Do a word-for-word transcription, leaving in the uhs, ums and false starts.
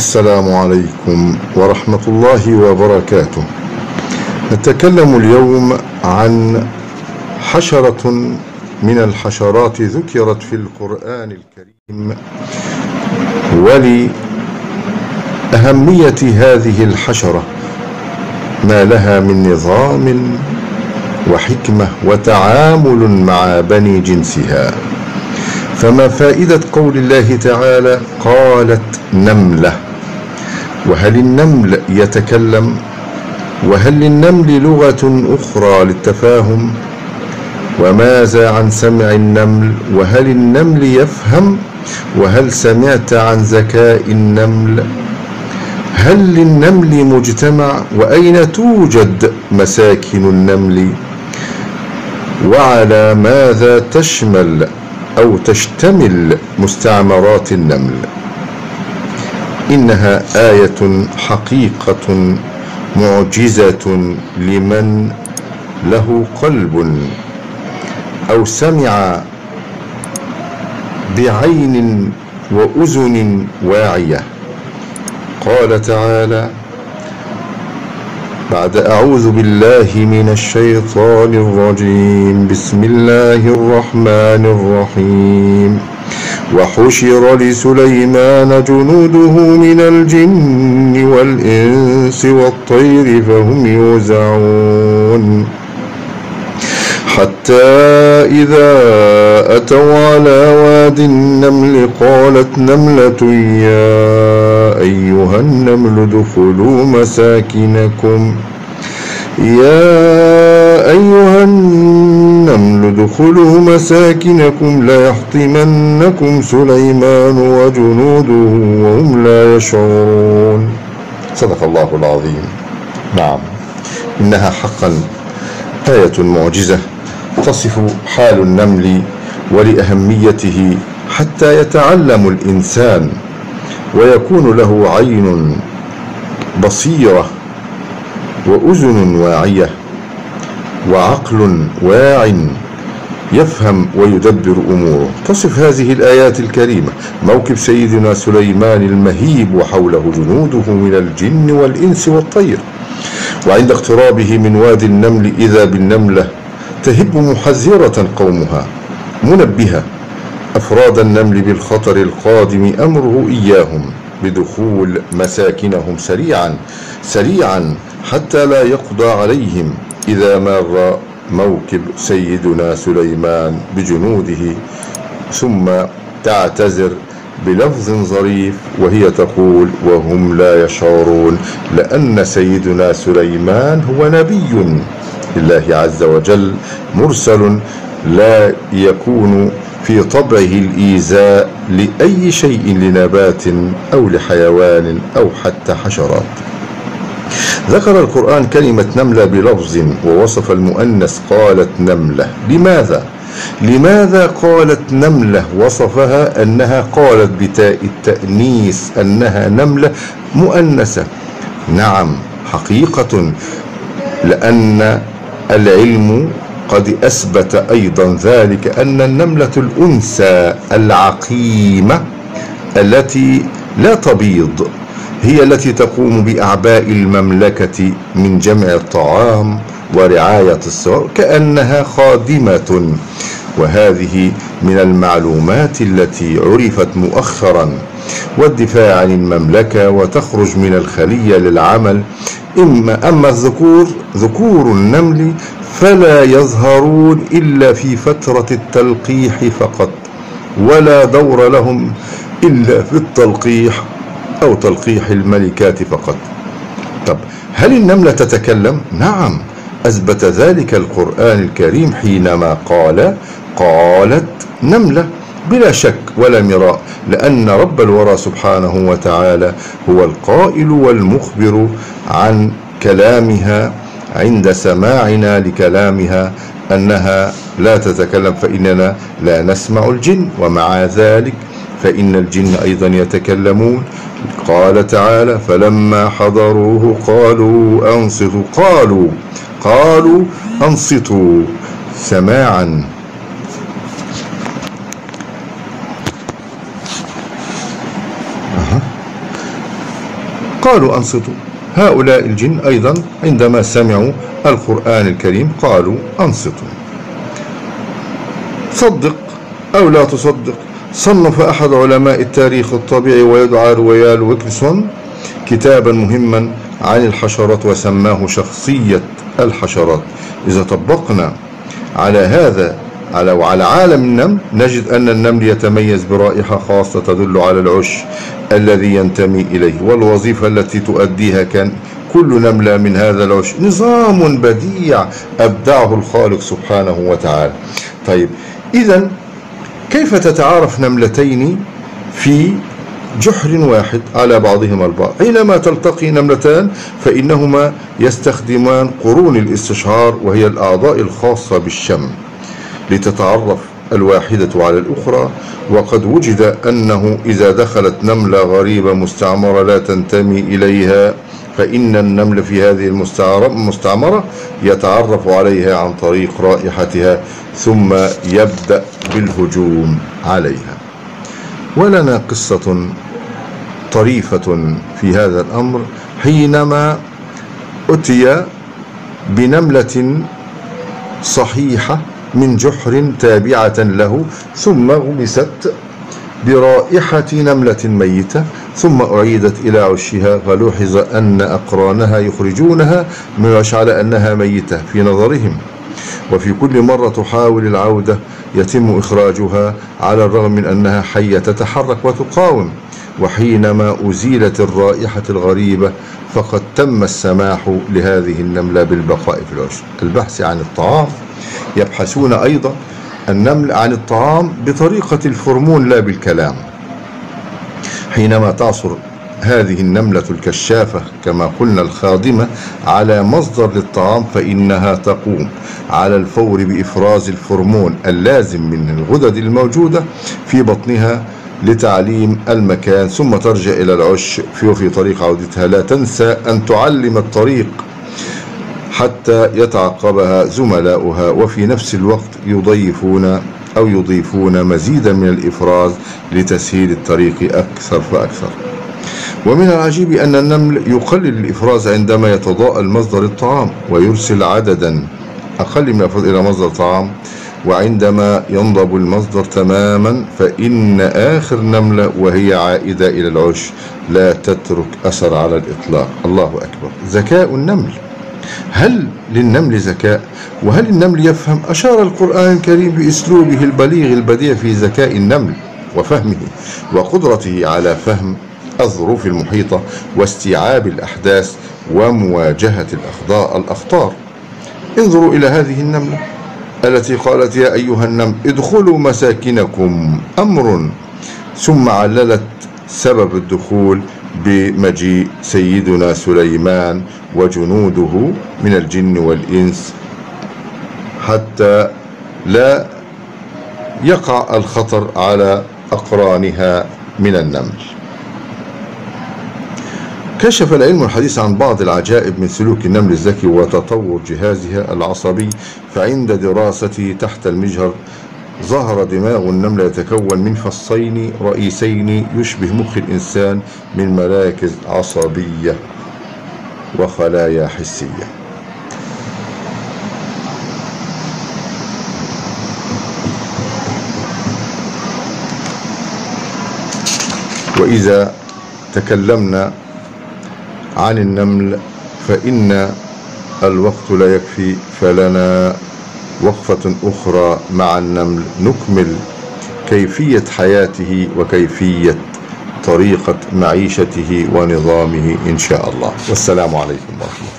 السلام عليكم ورحمة الله وبركاته. نتكلم اليوم عن حشرة من الحشرات ذكرت في القرآن الكريم، ولأهمية هذه الحشرة ما لها من نظام وحكمة وتعامل مع بني جنسها. فما فائدة قول الله تعالى قالت نملة؟ وهل النمل يتكلم؟ وهل للنمل لغة أخرى للتفاهم؟ وماذا عن سمع النمل؟ وهل النمل يفهم؟ وهل سمعت عن ذكاء النمل؟ هل للنمل مجتمع؟ وأين توجد مساكن النمل؟ وعلى ماذا تشمل أو تشتمل مستعمرات النمل؟ إنها آية حقيقة معجزة لمن له قلب أو سمع بعين وأذن واعية. قال تعالى بعد أعوذ بالله من الشيطان الرجيم: بسم الله الرحمن الرحيم. وحشر لسليمان جنوده من الجن والإنس والطير فهم يوزعون حتى إذا أتوا على واد النمل قالت نملة يا أيها النمل ادخلوا مساكنكم يا أيها النمل ادخلوا مساكنكم لا يحطمنكم سليمان وجنوده وهم لا يشعرون. صدق الله العظيم. نعم، إنها حقا آية معجزة تصف حال النمل ولأهميته حتى يتعلم الإنسان ويكون له عين بصيرة وأذن واعية وعقل واع يفهم ويدبر أموره. تصف هذه الآيات الكريمة موكب سيدنا سليمان المهيب وحوله جنوده من الجن والإنس والطير، وعند اقترابه من وادي النمل إذا بالنملة تهب محذرة قومها منبهة أفراد النمل بالخطر القادم أمره إياهم بدخول مساكنهم سريعا سريعا حتى لا يقضى عليهم إذا مر موكب سيدنا سليمان بجنوده. ثم تعتذر بلفظ ظريف وهي تقول وهم لا يشعرون، لأن سيدنا سليمان هو نبي لله عز وجل مرسل لا يكون في طبعه الإيذاء لأي شيء لنبات أو لحيوان أو حتى حشرات. ذكر القرآن كلمة نملة بلفظ ووصف المؤنث قالت نملة. لماذا؟ لماذا قالت نملة؟ وصفها أنها قالت بتاء التأنيث أنها نملة مؤنثة. نعم حقيقة، لأن العلم قد أثبت أيضا ذلك أن النملة الأنثى العقيمة التي لا تبيض هي التي تقوم بأعباء المملكة من جمع الطعام ورعاية الصغار كأنها خادمة. وهذه من المعلومات التي عرفت مؤخرا. والدفاع عن المملكة وتخرج من الخلية للعمل. إما أما الذكور ذكور النمل فلا يظهرون إلا في فترة التلقيح فقط، ولا دور لهم إلا في التلقيح أو تلقيح الملكات فقط. طب هل النملة تتكلم؟ نعم، أثبت ذلك القرآن الكريم حينما قال قالت نملة بلا شك ولا مراء، لأن رب الورى سبحانه وتعالى هو القائل والمخبر عن كلامها عند سماعنا لكلامها أنها لا تتكلم، فإننا لا نسمع الجن، ومع ذلك فإن الجن أيضا يتكلمون. قال تعالى فلما حضروه قالوا أنصتوا قالوا قالوا أنصتوا سماعا. قالوا أنصتوا. هؤلاء الجن أيضا عندما سمعوا القرآن الكريم قالوا أنصتوا. صدق أو لا تصدق، صنف أحد علماء التاريخ الطبيعي ويدعى رويال ويلكسون كتابا مهما عن الحشرات وسماه شخصية الحشرات. إذا طبقنا على هذا على وعلى عالم النمل نجد أن النمل يتميز برائحة خاصة تدل على العش الذي ينتمي إليه والوظيفة التي تؤديها. كان كل نملة من هذا العش نظام بديع أبدعه الخالق سبحانه وتعالى. طيب إذن كيف تتعارف نملتين في جحر واحد على بعضهما البعض؟ حينما تلتقي نملتان فإنهما يستخدمان قرون الاستشعار وهي الأعضاء الخاصة بالشم لتتعرف الواحدة على الأخرى. وقد وجد أنه إذا دخلت نملة غريبة مستعمرة لا تنتمي إليها فإن النمل في هذه المستعمرة يتعرف عليها عن طريق رائحتها ثم يبدأ بالهجوم عليها. ولنا قصة طريفة في هذا الأمر حينما أتي بنملة صحيحة من جحر تابعة له ثم غمست برائحة نملة ميتة ثم أعيدت إلى عشها، فلوحظ أن أقرانها يخرجونها من العش على أنها ميتة في نظرهم، وفي كل مرة تحاول العودة يتم إخراجها على الرغم من أنها حية تتحرك وتقاوم. وحينما أزيلت الرائحة الغريبة فقد تم السماح لهذه النملة بالبقاء في العش. البحث عن الطعام، يبحثون أيضا النمل عن الطعام بطريقة الفرمون لا بالكلام. حينما تعثر هذه النملة الكشافة كما قلنا الخادمة على مصدر للطعام فإنها تقوم على الفور بإفراز الفرمون اللازم من الغدد الموجودة في بطنها لتعليم المكان، ثم ترجع إلى العش في طريق عودتها. لا تنسى أن تعلم الطريق حتى يتعقبها زملاؤها، وفي نفس الوقت يضيفون أو يضيفون مزيدا من الإفراز لتسهيل الطريق أكثر فأكثر. ومن العجيب أن النمل يقلل الإفراز عندما يتضاءل مصدر الطعام ويرسل عددا أقل من الإفراز إلى مصدر الطعام، وعندما ينضب المصدر تماما فإن آخر نملة وهي عائدة إلى العش لا تترك أثر على الإطلاق. الله أكبر. ذكاء النمل. هل للنمل ذكاء؟ وهل النمل يفهم؟ أشار القرآن الكريم بأسلوبه البليغ البديع في ذكاء النمل وفهمه وقدرته على فهم الظروف المحيطة واستيعاب الأحداث ومواجهة الأخطار. انظروا إلى هذه النملة التي قالت يا أيها النمل ادخلوا مساكنكم أمر، ثم عللت سبب الدخول بمجيء سيدنا سليمان وجنوده من الجن والإنس حتى لا يقع الخطر على أقرانها من النمل. كشف العلم الحديث عن بعض العجائب من سلوك النمل الذكي وتطور جهازها العصبي، فعند دراسته تحت المجهر ظهر دماغ النملة يتكون من فصين رئيسين يشبه مخ الإنسان من مراكز عصبية وخلايا حسية. وإذا تكلمنا عن النمل فإن الوقت لا يكفي، فلنا وقفة أخرى مع النمل نكمل كيفية حياته وكيفية طريقة معيشته ونظامه إن شاء الله. والسلام عليكم ورحمة الله.